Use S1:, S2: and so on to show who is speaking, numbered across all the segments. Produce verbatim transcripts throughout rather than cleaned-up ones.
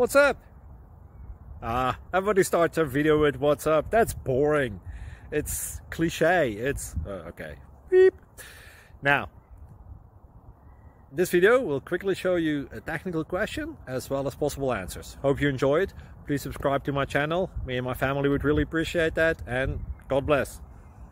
S1: What's up? Ah, everybody starts a video with what's up. That's boring. It's cliche. It's uh, okay. Beep. Now, this video will quickly show you a technical question as well as possible answers. Hope you enjoy it. Please subscribe to my channel. Me and my family would really appreciate that, and God bless.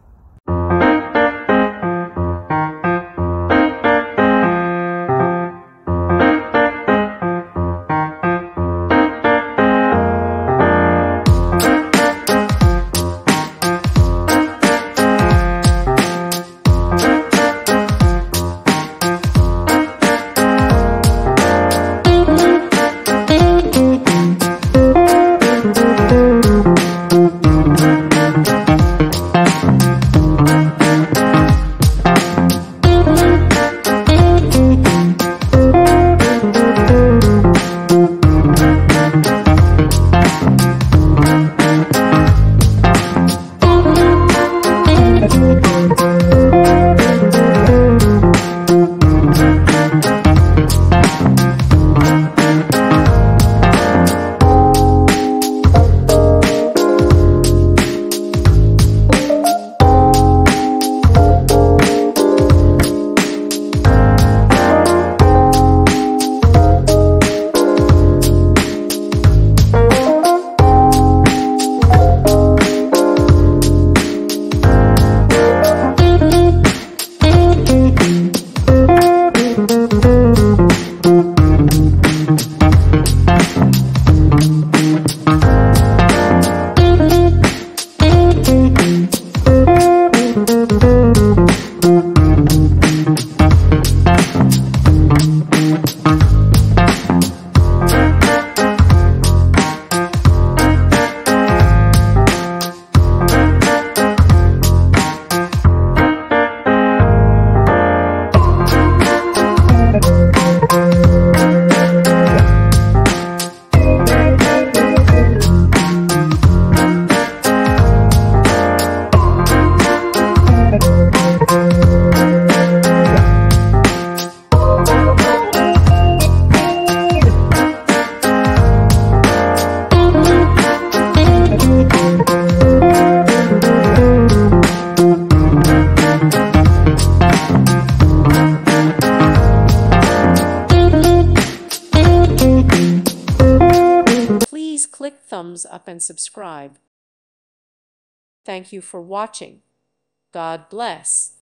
S2: Please click thumbs up and subscribe. Thank you for watching. God bless.